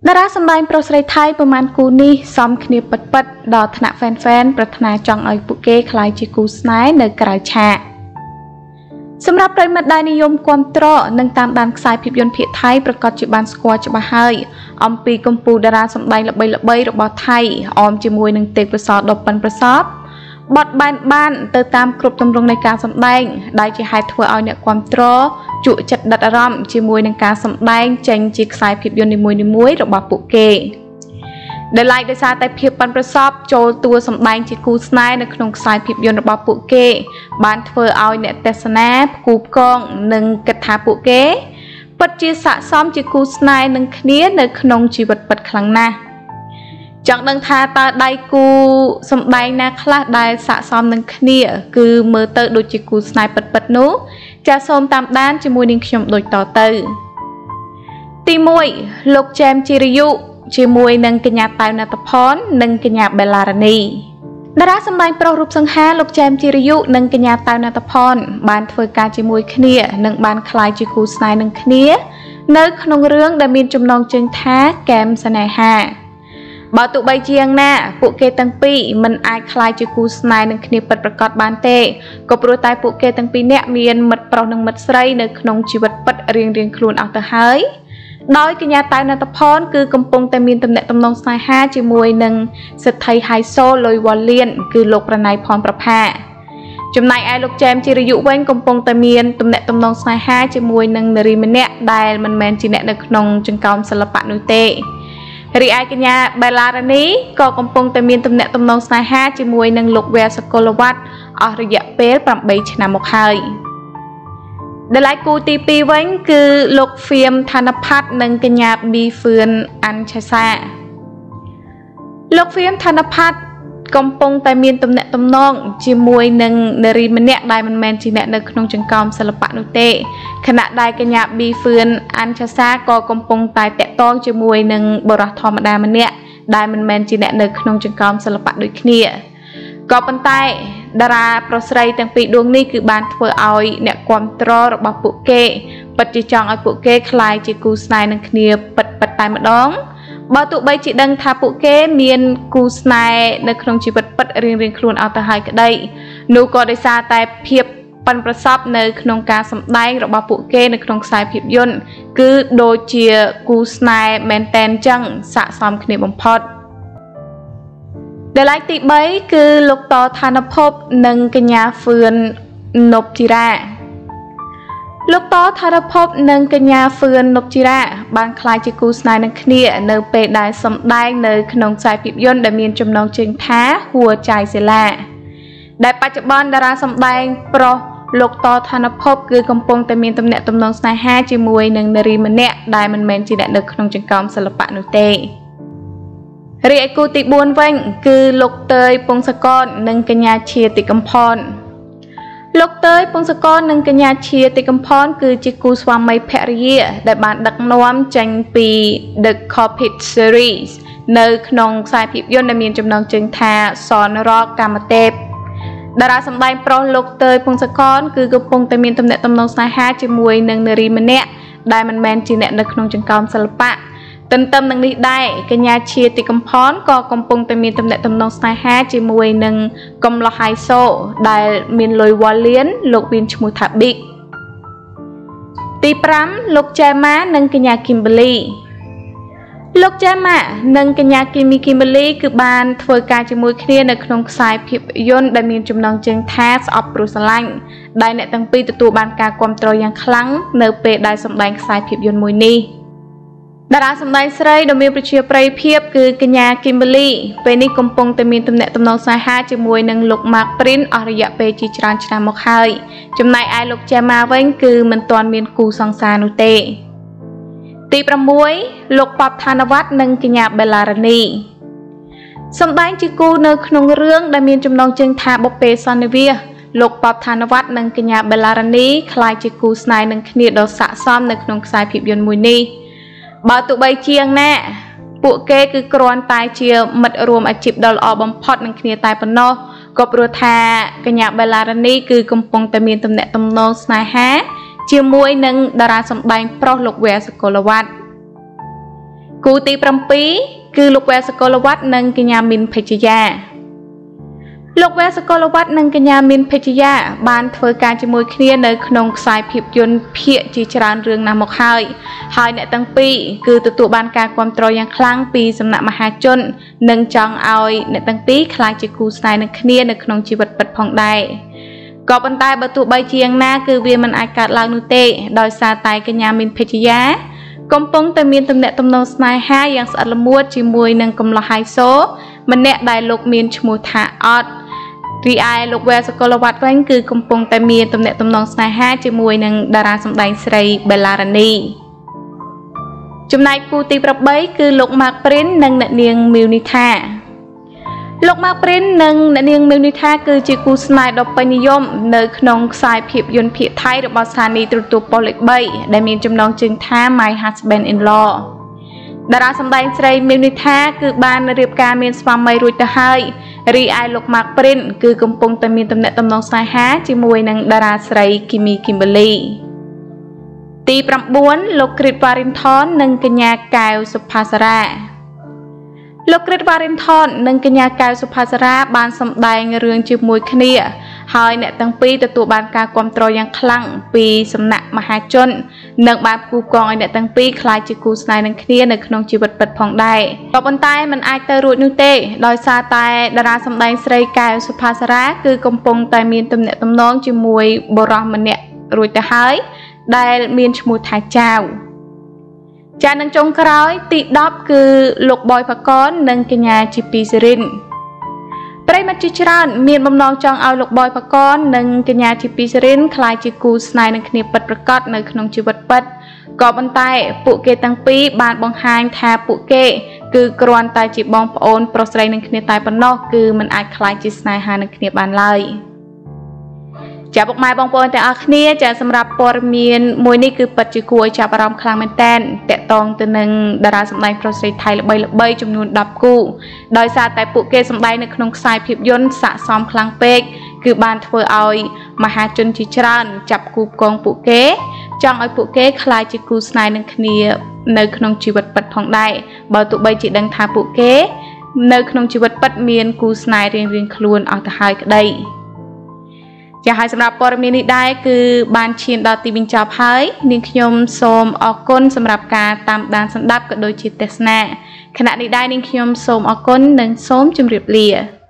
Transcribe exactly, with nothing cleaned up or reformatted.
តារាសម្ដែងប្រុសស្រីថៃប្រមាណគូនេះសំគ្នាពិតពិតដល់ថ្នាក់ហ្វេនហ្វេនប្រាថ្នាចង់ឲ្យពួកគេក្លាយជាគូស្នេហ៍នៅក្រៅឆាកសម្រាប់ប្រិយមិត្តដែលនិយមគាំទ្រនិងតាមដានខ្សែភាពយន្តភាគថៃប្រកាសជាបានស្គាល់ច្បាស់ហើយអំពីកម្ពុជាតារាសម្ដែងល្បីៗរបស់ថៃអមជាមួយនឹងទេពកោសល្យដ៏ប៉ិនប្រសប់បត់បែនបានទៅតាមគ្រប់ទម្រង់នៃការសម្ដែងដែលជាហេតុធ្វើឲ្យអ្នកគាំទ្រជក់ចិត្តដិតអារម្មណ៍ជាមួយនឹងការសម្ដែងចេញជាខ្សែភាពយន្តនីមួយៗរបស់ពួកគេដែលឡែកដោយសារតែភាពប៉ិនប្រសប់ចូលតួសម្ដែងជាគូស្នេហ៍នៅក្នុងខ្សែភាពយន្តរបស់ពួកគេបានធ្វើឲ្យអ្នកទស្សនាផ្គូផ្គងនិងគិតថាពួកគេពិតជាស័ក្តិសមជាគូស្នេហ៍នឹងគ្នានៅក្នុងជីវិតពិតខ្លាំងណាស់ចង់ដឹងថាតើដៃគូសម្ដែងណាខ្លះដែលស័ក្តិសមនឹងគ្នាគឺមើលទៅដូចជាគូស្នេហ៍ពិតៗនោះចាសសូមតាមដានជាមួយនឹងខ្ញុំដូចតទៅទីមួយលោកចែមជីរយុជាមួយនឹងកញ្ញាតៅណតផននិងកញ្ញាបេឡារ៉ានីតារាសម្ដែងប្រុសរូបសង្ហាលោកចែមជីរយុនិងកញ្ញាតៅណតផនបានធ្វើការជាមួយគ្នានិងបានក្លាយជាគូស្នេហ៍នឹងគ្នានៅក្នុងរឿងដែលមានចំណងជើងថាកែមស្នេហាបើទោះបីជាយ៉ាងណាពួកគេទាំងពីរមិនអាចក្លាយជាគូស្នេហ៍នឹងគ្នាពិតប្រាកដបានទេក៏ព្រោះតែពួកគេទាំងពីរនាក់មានមិត្តប្រុសនិងមិត្តស្រីនៅក្នុងជីវិតពិតរៀងៗខ្លួនអស់ទៅហើយដោយកញ្ញាតៅណតផនគឺកំពុងតែមានទំនាក់ទំនងស្នេហាជាមួយនឹងសិទ្ធិហៃសូលុយវ៉ាលៀនគឺលោកប្រណៃផនប្រផាចំណែកឯលោកចែមជីរយុវិញកំពុងតែមានទំនាក់ទំនងស្នេហាជាមួយនឹងនារីម្នាក់ដែលមិនមែនជាអ្នកនៅក្នុងចង្កោមសិល្បៈនោះទេរីឯកញ្ញាបេឡារ៉ានីក៏កំពុងតែមានទំនាក់ទំនងស្នេហាជាមួយនឹងលោកវ៉ែសកុលវត្តអស់រយៈពេលប្រាំបីឆ្នាំមកហើយដែលឡែកគូទីពីរវិញគឺលោកហ្វៀមឋានផាត់និងកញ្ញាប៊ីហ្វឿនអាន់ឆេសាលោកហ្វៀមឋានផាត់កំពុងតែមានទំនាក់ទំនងជាមួយនឹងនារីម្នាក់ដែលមិនមែនជាអ្នកនៅក្នុងចង្កោមសិល្បៈនោះទេខណៈដែលកញ្ញាប៊ីហ្វឿនអាន់ឆេសាក៏កំពុងតែតាក់ទងជាមួយនឹងបុរសធម្មតាម្នាក់ដែលមិនមែនជាអ្នកនៅក្នុងចង្កោមសិល្បៈដូចគ្នាក៏ប៉ុន្តែតារាប្រុសស្រីទាំងពីរដួងនេះគឺបានធ្វើឲ្យអ្នកគាំទ្ររបស់ពួកគេពិតជាចង់ឲ្យពួកគេក្លាយជាគូស្នេហ៍នឹងគ្នាពិតពិតតែម្ដងបើទោះបីជាដឹងថាពួកគេមានគូស្នេហ៍នៅក្នុងជីវិតពិតរៀងៗខ្លួនអត់ទៅហើយក្តីនោះក៏ដោយសារតែភាពប៉ិនប្រសប់នៅក្នុងការសម្ដែងរបស់ពួកគេនៅក្នុងខ្សែភាពយន្តគឺដូចជាគូស្នេហ៍មែនតែនចឹងស័ក្តិសមគ្នាបំផុតដែលឡែកទីបីគឺលោកតឋានភពនិងកញ្ញាហ្វឿននប់ជីរ៉ាលោកតឋានភពនិងកញ្ញាហ្វឿននប់ជីរ៉ាបានក្លាយជាគូស្នេហ៍នឹងគ្នានៅពេលដែលសម្ដែងនៅក្នុងខ្សែភាពយន្តដែលមានចំណងជើងថាហួចៃសេឡាដែលបច្ចុប្បន្នតារាសម្ដែងប្រុសលោកតឋានភពគឺកំពុងតែមានទំនាក់ទំនងស្នេហាជាមួយនឹងនារីម្នាក់ដែលមិនមែនជាអ្នកនៅក្នុងចង្កោមសិល្បៈនោះទេរីឯគូទីបួនវិញគឺលោកតើយពងសកលនិងកញ្ញាឈាតិកំផនលោកតើយពងសកលនិងកញ្ញាឈាតិកំផនគឺជាគូស្វាមីភរិយាដែលបានដឹកនាំចេញពី The Cockpit Series នៅក្នុងខ្សែភាពយន្តដែលមានចំណងជើងថាសនរកកាមទេពតារាសម្ដែងប្រុសលោកតើយពងសកលគឺកំពុងតែមានទំនាក់ទំនងស្នេហាជាមួយនឹងនារីម្នាក់ដែលមិនមែនជាអ្នកនៅក្នុងចង្កោមសិល្បៈទន្ទឹមនឹងនេះដែរកញ្ញាឈាតិកំផនក៏កំពុងតែមានទំនាក់ទំនងស្នេហាជាមួយនឹងកំឡោះហៃសូដែលមានលុយវ៉ាលៀនលោកមានឈ្មោះថាប៊ីកទីប្រាំលោកចែម៉ានិងកញ្ញាគីមប៊ឺលីលោកចែម៉ានិងកញ្ញាគីមីគីមប៊ឺលីគឺបានធ្វើការជាមួយគ្នានៅក្នុងខ្សែភាពយន្តដែលមានចំណងជើងថាស្អប់ព្រោះស្រឡាញ់ដែលអ្នកទាំងពីរទទួលបានការគាំទ្រយ៉ាងខ្លាំងនៅពេលដែលសម្ដែងខ្សែភាពយន្តមួយនេះតារាសម្ដែងស្រីដ៏មានប្រជាប្រិយភាពគឺកញ្ញាគីមប៊ឺលីពេលនេះកំពុងតែមានទំនាក់ទំនងស្នេហាជាមួយនឹងលោកម៉ាកព្រីនអស់រយៈពេលជាច្រើនឆ្នាំមកហើយចំណែកឯលោកចែម៉ាវិញគឺមិនទាន់មានគូសង្សារនោះទេទីប្រាំមួយលោកប៉បឋានវត្តនិងកញ្ញាបេឡារ៉ានីសម្ដែងជាគូនៅក្នុងរឿងដែលមានចំណងជើងថាបុព្វេសន្និវាសលោកប៉បឋានវត្តនិងកញ្ញាបេឡារ៉ានីក្លាយជាគូស្នេហ៍នឹងគ្នាដ៏ស័ក្តិសមនៅក្នុងខ្សែភាពយន្តមួយនេះបើទោះបីជាយ៉ាងណាពួកគេគឺគ្រាន់តែជាមិត្តរួមអាជីពដ៏ល្អបំផុតនឹងគ្នាតែប៉ុណ្ណោះក៏ព្រោះថាកញ្ញាបេឡារ៉ានីគឺកំពុងតែមានទំនាក់ទំនងស្នេហាជាមួយនឹងតារាសម្ដែងប្រុសលោកវ៉ែសកុលវត្តគូទីប្រាំពីរគឺលោកវ៉ែសកលវត្តនិងកញ្ញាមីនភេជ្ជយាលោកវ៉ែសកលវត្តនិងកញ្ញាមីនភេជ្ជយាបានធ្វើការជាមួយគ្នានៅក្នុងខ្សែភាពយន្តភាគជាច្រើនរឿងណាស់មកហើយហើយអ្នកទាំងពីរគឺទទួលបានការគាំទ្រយ៉ាងខ្លាំងពីសំណាក់មហាជននិងចង់ឲ្យអ្នកទាំងពីរក្លាយជាគូស្នេហ៍នឹងគ្នានៅក្នុងជីវិតពិតផងដែរក៏ប៉ុន្តែបើទោះបីជាយ៉ាងណាគឺវាមិនអាចកើតឡើងនោះទេដោយសារតែកញ្ញាមីនភេជ្ជយាកំពុងតែមានទំនាក់ទំនងស្នេហាយ៉ាងស្អិតល្មួតជាមួយនឹងកំឡោះហៃសូម្នាក់ដែលលោកមានឈ្មោះថាអត់រីឯលោកវ៉ែសកលវត្តវិញគឺកំពុងតែមានទំនាក់ទំនងស្នេហាជាមួយនឹងតារាសម្ដែងស្រីបេឡារ៉ានីចំណែកគូទីប្រាំបីគឺលោកម៉ាកព្រិននិងអ្នកនាងមីវនីថាលោកម៉ាកព្រិននិងអ្នកនាងមីវនីថាគឺជាគូស្នេហ៍ដ៏ពេញនិយមនៅក្នុងខ្សែភាពយន្តភាគថៃរបស់ស្ថានីយ៍ទូរទស្សន៍ប៉ុស្តិ៍លេខបីដែលមានចំណងជើងថា My Husband in Law តារាសម្ដែងស្រីមីវនីថាគឺបានរៀបការមានស្វាមីរួចទៅហើយរីឯលោកម៉ាកព្រិនគឺកំពុងតែមានទំនាក់ទំនងស្នេហាជាមួយនឹងតារាស្រីគីមីគីមបឺលីទីប្រាំបួនលោកគ្រីតវ៉ារីនថននិងកញ្ញាកែវសុផាសារ៉ាលោកគ្រីតវ៉ារីនថននិងកញ្ញាកែវសុផាសារ៉ាបានសម្ដែងរឿងជាមួយគ្នាហើយអ្នកទាំងពីរទទួលបានការគាំទ្រយ៉ាងខ្លាំងពីសំណាក់មហាជននិងបានគូកងឲ្យអ្នកទាំងពីរក្លាយជាគូស្នេហ៍នឹងគ្នានៅក្នុងជីវិតពិតផងដែរក៏ប៉ុន្តែมันអាចទៅរួចនោះទេដោយសារតែតារាសម្ដែងស្រីកែវសុផាសារ៉ាគឺកំពុងតែមានទំនាក់ទំនងជាមួយបុរសម្នាក់រួចទៅហើយដែលមានឈ្មោះថាចៅចានឹងចុងក្រោយទីដប់គឺលោកបយផកននិងកញ្ញាជីពីសេរិនប្រិមត្តជាច្រើនមានបំណងចង់ឲ្យលោកបយផកននិងកញ្ញាជីពីសេរិនក្លាយជាគូស្នេហ៍នឹងគ្នាពិតប្រាកដនៅក្នុងជីវិតពិតក៏ប៉ុន្តែពួកគេទាំងពីរបានបង្ហាញថាពួកគេគឺគ្រាន់តែជាបងប្អូនប្រុសស្រីនឹងគ្នាតែប៉ុណ្ណោះគឺមិនអាចក្លាយជាស្នេហានឹងគ្នាបានឡើយចាពុកម៉ែបងប្អូនទាំងអស់គ្នាចាសម្រាប់ព័ត៌មានមួយនេះគឺពិតជាគួរឲ្យចាប់អារម្មណ៍ខ្លាំងមែនតើតកតងទៅនឹងតារាសម្ដែងប្រុសស្រីថៃល្បីៗចំនួនដប់គូដោយសារតែពួកគេសម្ដែងនៅក្នុងខ្សែភាពយន្តស័ក្តិសមខ្លាំងពេកគឺបានធ្វើឲ្យមហាជនជាច្រើនចាប់គូផ្គងពួកគេចង់ឲ្យពួកគេក្លាយជាគូស្នេហ៍នឹងគ្នានៅក្នុងជីវិតពិតផងដែរបើទោះបីជាដឹងថាពួកគេនៅក្នុងជីវិតពិតមានគូស្នេហ៍រៀងៗខ្លួនអស់ទៅហើយក្តីចាហើយសម្រាប់ព័ត៌មាននេះដែរគឺបានឈានដល់ទីបញ្ចប់ហើយនាងខ្ញុំសូមអរគុណសម្រាប់ការតាមដានស្ដាប់ក៏ដូចជាទស្សនាខណៈនេះដែរនាងខ្ញុំសូមអរគុណនិងសូមជម្រាបលា